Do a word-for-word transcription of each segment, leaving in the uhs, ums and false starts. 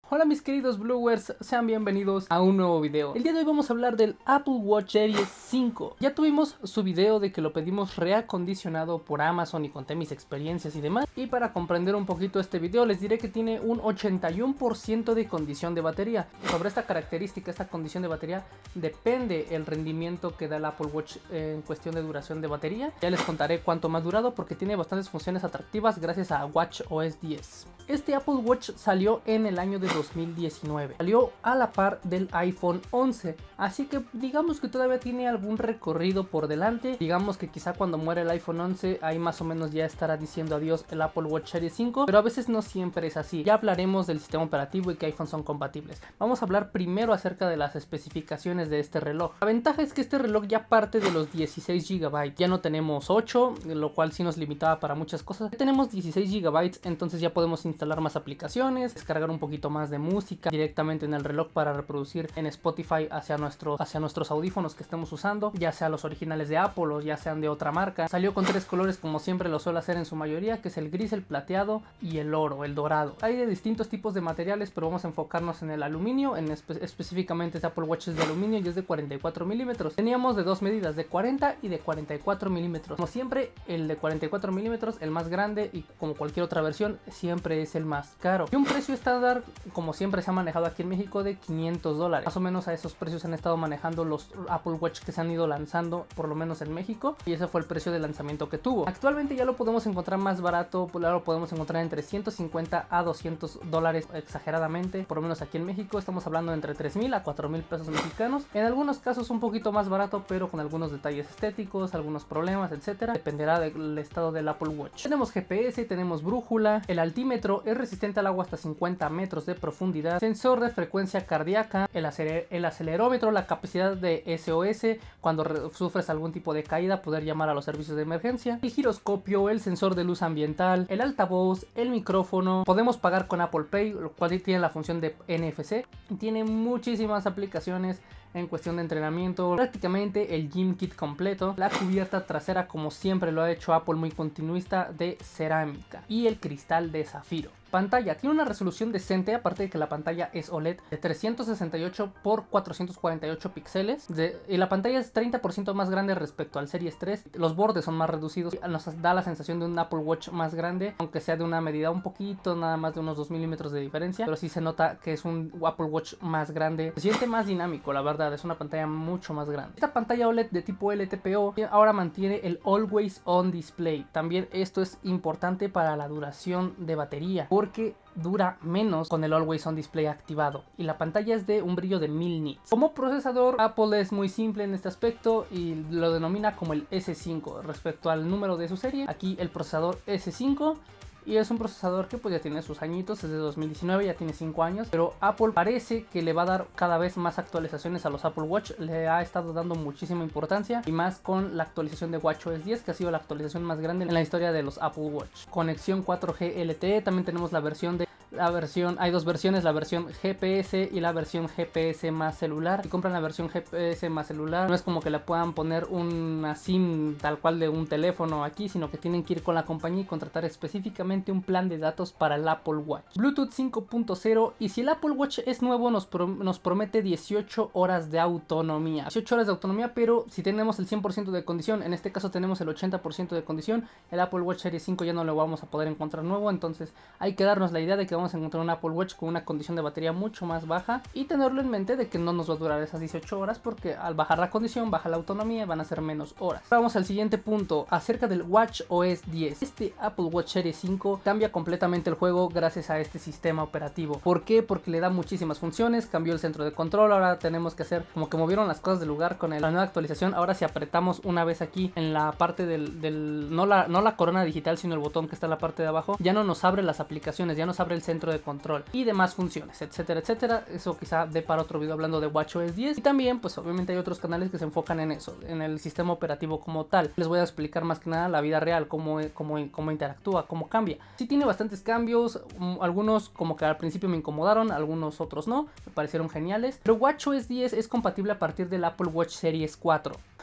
Hola mis queridos Bluers, sean bienvenidos a un nuevo video. El día de hoy vamos a hablar del Apple Watch Series cinco. Ya tuvimos su video de que lo pedimos reacondicionado por Amazon y conté mis experiencias y demás. Y para comprender un poquito este video les diré que tiene un ochenta y uno por ciento de condición de batería. Sobre esta característica, esta condición de batería, depende el rendimiento que da el Apple Watch en cuestión de duración de batería. Ya les contaré cuánto más durado porque tiene bastantes funciones atractivas gracias a WatchOS diez. Este Apple Watch salió en el año de dos mil diecinueve, salió a la par del iPhone once, así que digamos que todavía tiene algún recorrido por delante. Digamos que quizá cuando muera el iPhone once ahí más o menos ya estará diciendo adiós el Apple Watch Series cinco, pero a veces no siempre es así. Ya hablaremos del sistema operativo y qué iPhones son compatibles. Vamos a hablar primero acerca de las especificaciones de este reloj. La ventaja es que este reloj ya parte de los dieciséis gigabytes, ya no tenemos ocho, lo cual sí nos limitaba para muchas cosas. Ya tenemos dieciséis gigabytes, entonces ya podemos instalar más aplicaciones, descargar un poquito más de música directamente en el reloj para reproducir en Spotify hacia, nuestro, hacia nuestros audífonos que estemos usando, ya sea los originales de Apple o ya sean de otra marca. Salió con tres colores como siempre lo suele hacer en su mayoría, que es el gris, el plateado y el oro, el dorado. Hay de distintos tipos de materiales, pero vamos a enfocarnos en el aluminio, en espe específicamente este Apple Watch es de aluminio y es de cuarenta y cuatro milímetros. Teníamos de dos medidas, de cuarenta y de cuarenta y cuatro milímetros. Como siempre, el de cuarenta y cuatro milímetros, el más grande, y como cualquier otra versión, siempre es el más caro. Y un precio estándar, como siempre se ha manejado aquí en México, de quinientos dólares. Más o menos a esos precios han estado manejando los Apple Watch que se han ido lanzando, por lo menos en México, y ese fue el precio de lanzamiento que tuvo. Actualmente ya lo podemos encontrar más barato, pues ya lo podemos encontrar entre ciento cincuenta a doscientos dólares exageradamente, por lo menos aquí en México estamos hablando de entre tres mil a cuatro mil pesos mexicanos. En algunos casos un poquito más barato, pero con algunos detalles estéticos, algunos problemas, etcétera. Dependerá del estado del Apple Watch. Tenemos G P S, tenemos brújula, el altímetro es resistente al agua hasta cincuenta metros de profundidad, sensor de frecuencia cardíaca, el, aceler el acelerómetro, la capacidad de S O S cuando sufres algún tipo de caída, poder llamar a los servicios de emergencia, el giroscopio, el sensor de luz ambiental, el altavoz, el micrófono. Podemos pagar con Apple Pay, lo cual tiene la función de N F C. Tiene muchísimas aplicaciones en cuestión de entrenamiento, prácticamente el Gym Kit completo, la cubierta trasera como siempre lo ha hecho Apple, muy continuista, de cerámica, y el cristal de zafiro. Pantalla, tiene una resolución decente, aparte de que la pantalla es O L E D de trescientos sesenta y ocho por cuatrocientos cuarenta y ocho píxeles, de, y la pantalla es treinta por ciento más grande respecto al Series tres, los bordes son más reducidos, nos da la sensación de un Apple Watch más grande, aunque sea de una medida un poquito, nada más de unos dos milímetros de diferencia, pero sí se nota que es un Apple Watch más grande, se siente más dinámico, la verdad, es una pantalla mucho más grande. Esta pantalla O L E D de tipo L T P O ahora mantiene el Always On Display, también esto es importante para la duración de batería, porque dura menos con el Always On Display activado, y la pantalla es de un brillo de mil nits. Como procesador, Apple es muy simple en este aspecto y lo denomina como el S cinco respecto al número de su serie. Aquí el procesador S cinco, y es un procesador que pues ya tiene sus añitos, es de dos mil diecinueve, ya tiene cinco años, pero Apple parece que le va a dar cada vez más actualizaciones a los Apple Watch, le ha estado dando muchísima importancia, y más con la actualización de WatchOS diez, que ha sido la actualización más grande en la historia de los Apple Watch. Conexión cuatro G L T E, también tenemos la versión de La versión, hay dos versiones, la versión G P S y la versión G P S más celular. Si compran la versión G P S más celular, no es como que le puedan poner una SIM tal cual de un teléfono aquí, sino que tienen que ir con la compañía y contratar específicamente un plan de datos para el Apple Watch. Bluetooth cinco punto cero, y si el Apple Watch es nuevo nos, pro, nos promete dieciocho horas de autonomía. dieciocho horas de autonomía, pero si tenemos el cien por ciento de condición, en este caso tenemos el ochenta por ciento de condición, el Apple Watch Series cinco ya no lo vamos a poder encontrar nuevo, entonces hay que darnos la idea de que vamos a encontrar un Apple Watch con una condición de batería mucho más baja, y tenerlo en mente de que no nos va a durar esas dieciocho horas, porque al bajar la condición baja la autonomía y van a ser menos horas. Vamos al siguiente punto, acerca del WatchOS diez. Este Apple Watch Series cinco cambia completamente el juego gracias a este sistema operativo. ¿Por qué? Porque le da muchísimas funciones, cambió el centro de control, ahora tenemos que hacer como que movieron las cosas de lugar con el, la nueva actualización. Ahora si apretamos una vez aquí en la parte del, del no, la, no la corona digital, sino el botón que está en la parte de abajo, ya no nos abre las aplicaciones, ya nos abre el centro de control y demás funciones, etcétera, etcétera. Eso quizá dé para otro video hablando de WatchOS diez, y también pues obviamente hay otros canales que se enfocan en eso, en el sistema operativo como tal. Les voy a explicar más que nada la vida real, cómo, cómo, cómo interactúa, cómo cambia. Sí tiene bastantes cambios, algunos como que al principio me incomodaron, algunos otros no, me parecieron geniales, pero WatchOS diez es compatible a partir del Apple Watch Series cuatro.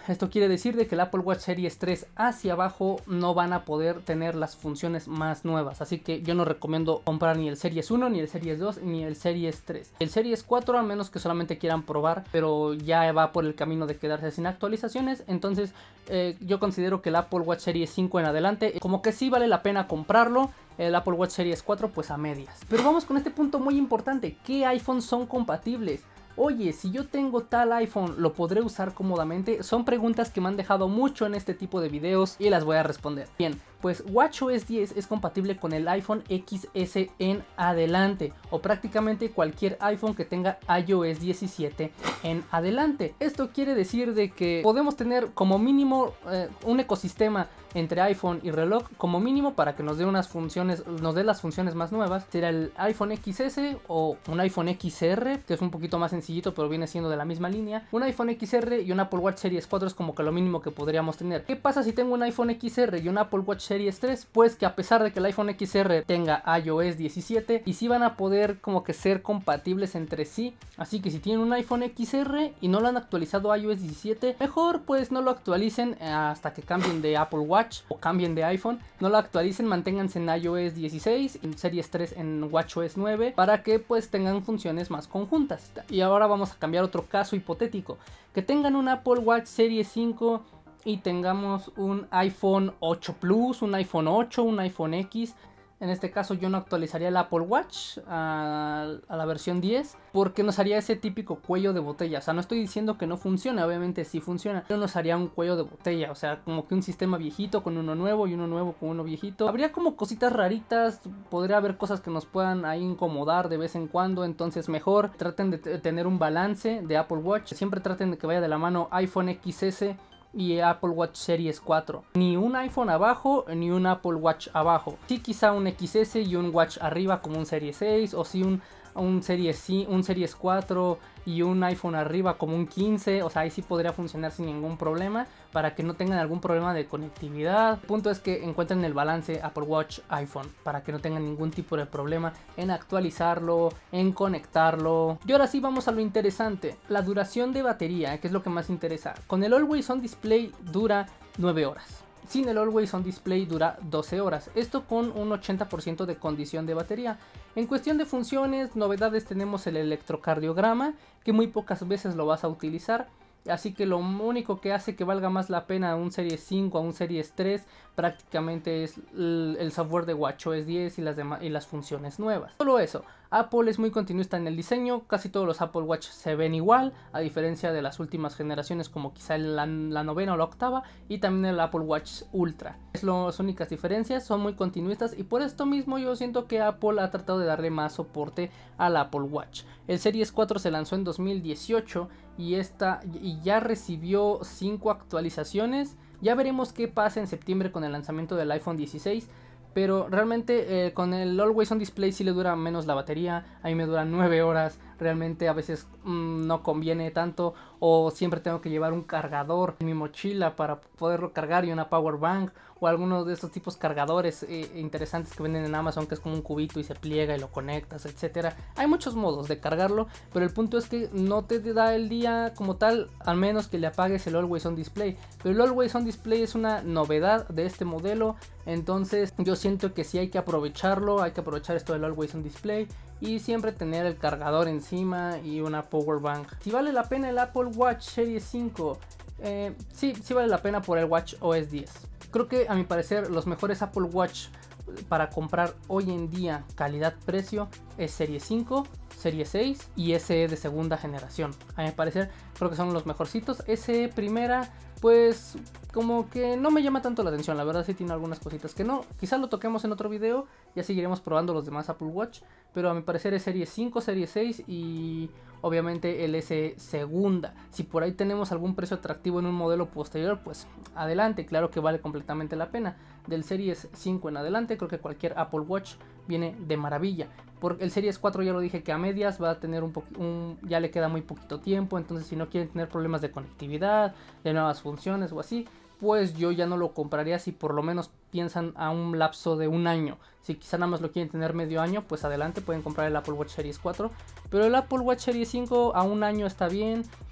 Esto quiere decir de que el Apple Watch Series tres hacia abajo no van a poder tener las funciones más nuevas, así que yo no recomiendo comprar ni el Series uno, ni el Series dos, ni el Series tres. El Series cuatro, a menos que solamente quieran probar, pero ya va por el camino de quedarse sin actualizaciones, entonces eh, yo considero que el Apple Watch Series cinco en adelante como que sí vale la pena comprarlo. El Apple Watch Series cuatro pues a medias. Pero vamos con este punto muy importante: ¿qué iPhones son compatibles? Oye, si yo tengo tal iPhone, ¿lo podré usar cómodamente? Son preguntas que me han dejado mucho en este tipo de videos y las voy a responder. Bien, pues WatchOS diez es compatible con el iPhone X S en adelante, o prácticamente cualquier iPhone que tenga iOS diecisiete en adelante. Esto quiere decir de que podemos tener como mínimo eh, un ecosistema entre iPhone y reloj, como mínimo, para que nos dé unas funciones, nos dé las funciones más nuevas. Será el iPhone X S o un iPhone X R, que es un poquito más sencillito, pero viene siendo de la misma línea. Un iPhone X R y un Apple Watch Series cuatro es como que lo mínimo que podríamos tener. ¿Qué pasa si tengo un iPhone X R y un Apple Watch Series tres? Pues que a pesar de que el iPhone X R tenga iOS diecisiete, y sí van a poder como que ser compatibles entre sí. Así que si tienen un iPhone X R y no lo han actualizado a iOS diecisiete, mejor pues no lo actualicen hasta que cambien de Apple Watch o cambien de iPhone. No lo actualicen, manténganse en iOS dieciséis, en Series tres en WatchOS nueve, para que pues tengan funciones más conjuntas. Y ahora vamos a cambiar otro caso hipotético: que tengan un Apple Watch Series cinco y tengamos un iPhone ocho Plus, un iPhone ocho, un iPhone X. En este caso yo no actualizaría el Apple Watch a, a la versión diez, porque nos haría ese típico cuello de botella. O sea, no estoy diciendo que no funcione, obviamente sí funciona, pero nos haría un cuello de botella. O sea, como que un sistema viejito con uno nuevo y uno nuevo con uno viejito. Habría como cositas raritas, podría haber cosas que nos puedan ahí incomodar de vez en cuando. Entonces mejor traten de tener un balance de Apple Watch. Siempre traten de que vaya de la mano iPhone X S y Apple Watch Series cuatro. Ni un iPhone abajo, ni un Apple Watch abajo. Sí, quizá un X S y un Watch arriba como un Series seis, o sí un, un, series, un Series cuatro y un iPhone arriba como un quince. O sea, ahí sí podría funcionar sin ningún problema, para que no tengan algún problema de conectividad. El punto es que encuentren el balance Apple Watch iPhone, para que no tengan ningún tipo de problema en actualizarlo, en conectarlo. Y ahora sí vamos a lo interesante: la duración de batería, que es lo que más interesa. Con el Always On Display dura nueve horas. Sin el Always On Display dura doce horas. Esto con un ochenta por ciento de condición de batería. En cuestión de funciones, novedades, tenemos el electrocardiograma, que muy pocas veces lo vas a utilizar. Así que lo único que hace que valga más la pena un Series cinco a un Series tres prácticamente es el, el software de WatchOS diez y las, y las funciones nuevas. Solo eso. Apple es muy continuista en el diseño, casi todos los Apple Watch se ven igual, a diferencia de las últimas generaciones como quizá la, la novena o la octava, y también el Apple Watch Ultra. Es lo, las únicas diferencias, son muy continuistas, y por esto mismo yo siento que Apple ha tratado de darle más soporte al Apple Watch. El Series cuatro se lanzó en dos mil dieciocho y, esta, y ya recibió cinco actualizaciones. Ya veremos qué pasa en septiembre con el lanzamiento del iPhone dieciséis. Pero realmente eh, con el Always On Display sí le dura menos la batería. A mí me dura nueve horas. Realmente a veces mmm, no conviene tanto. O siempre tengo que llevar un cargador en mi mochila para poderlo cargar, y una power bank. O algunos de estos tipos cargadores eh, interesantes que venden en Amazon, que es como un cubito y se pliega y lo conectas, etcétera. Hay muchos modos de cargarlo, pero el punto es que no te da el día como tal, al menos que le apagues el Always On Display. Pero el Always On Display es una novedad de este modelo, entonces yo siento que sí hay que aprovecharlo, hay que aprovechar esto del Always On Display y siempre tener el cargador encima y una power bank. Si vale la pena el Apple Watch Series cinco, eh, sí, sí vale la pena por el WatchOS diez. Creo que a mi parecer los mejores Apple Watch para comprar hoy en día calidad-precio es Series cinco, Series seis y S E de segunda generación. A mi parecer creo que son los mejorcitos. S E primera pues como que no me llama tanto la atención, la verdad sí tiene algunas cositas que no. Quizás lo toquemos en otro video, ya seguiremos probando los demás Apple Watch, pero a mi parecer es Series cinco, Series seis y obviamente el S E segunda. Si por ahí tenemos algún precio atractivo en un modelo posterior, pues adelante, claro que vale completamente la pena. Del Series cinco en adelante creo que cualquier Apple Watch viene de maravilla. Porque el Series cuatro ya lo dije que a medias va a tener un, un ya le queda muy poquito tiempo, entonces si no quieren tener problemas de conectividad, de nuevas funciones o así, pues yo ya no lo compraría si por lo menos piensan a un lapso de un año. Si quizá nada más lo quieren tener medio año, pues adelante, pueden comprar el Apple Watch Series cuatro. Pero el Apple Watch Series cinco a un año está bien.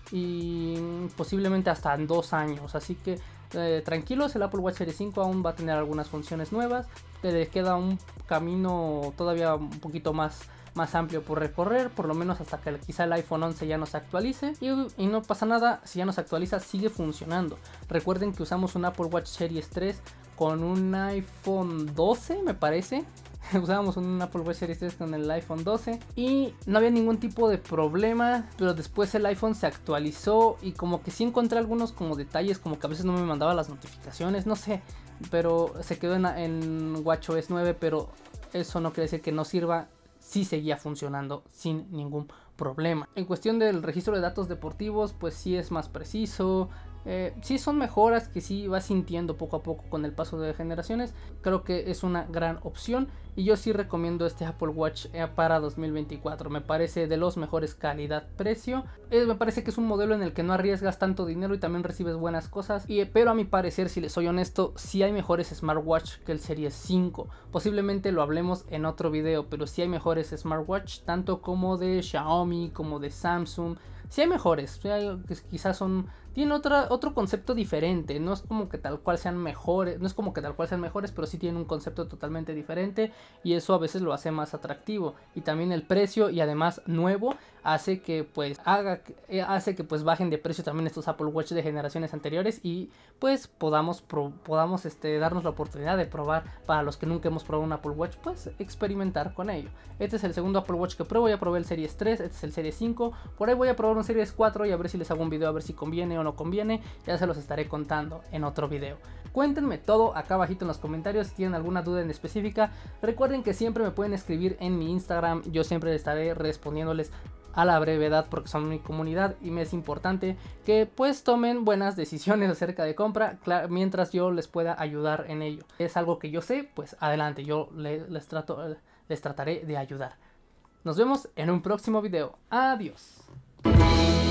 y posiblemente hasta en dos años. Así que eh, tranquilos, el Apple Watch Series cinco aún va a tener algunas funciones nuevas. Le queda un camino todavía un poquito más más amplio por recorrer, por lo menos hasta que quizá el iPhone once ya no se actualice, y, y no pasa nada, si ya no se actualiza sigue funcionando. Recuerden que usamos un Apple Watch Series tres con un iPhone doce, me parece. Usábamos un Apple Watch Series tres con el iPhone doce y no había ningún tipo de problema, pero después el iPhone se actualizó y como que sí encontré algunos como detalles, como que a veces no me mandaba las notificaciones, no sé, pero se quedó en, en WatchOS nueve, pero eso no quiere decir que no sirva. Sí seguía funcionando sin ningún problema. En cuestión del registro de datos deportivos, pues sí es más preciso. Eh, sí son mejoras que sí vas sintiendo poco a poco con el paso de generaciones. Creo que es una gran opción y yo sí recomiendo este Apple Watch eh, para dos mil veinticuatro. Me parece de los mejores calidad-precio. Eh, me parece que es un modelo en el que no arriesgas tanto dinero y también recibes buenas cosas. Y, pero a mi parecer, si les soy honesto, sí hay mejores smartwatch que el Series cinco. Posiblemente lo hablemos en otro video, pero sí hay mejores smartwatch, tanto como de Xiaomi, como de Samsung. Sí hay mejores, sí hay, quizás son... Tienen otra, otro concepto diferente, no es como que tal cual sean mejores, no es como que tal cual sean mejores, pero sí tienen un concepto totalmente diferente y eso a veces lo hace más atractivo. Y también el precio y además nuevo hace que pues haga, hace que pues bajen de precio también estos Apple Watch de generaciones anteriores y pues podamos, pro, podamos este, darnos la oportunidad de probar, para los que nunca hemos probado un Apple Watch, pues experimentar con ello. Este es el segundo Apple Watch que pruebo, ya probé el Series tres, este es el Series cinco, por ahí voy a probar un Series cuatro y a ver si les hago un video a ver si conviene o no conviene, ya se los estaré contando en otro video. Cuéntenme todo acá abajito en los comentarios si tienen alguna duda en específica. Recuerden que siempre me pueden escribir en mi Instagram, yo siempre estaré respondiéndoles a la brevedad porque son mi comunidad y me es importante que pues tomen buenas decisiones acerca de compra mientras yo les pueda ayudar en ello. Es algo que yo sé, pues adelante, yo les, les, trato, les trataré de ayudar. Nos vemos en un próximo video. Adiós.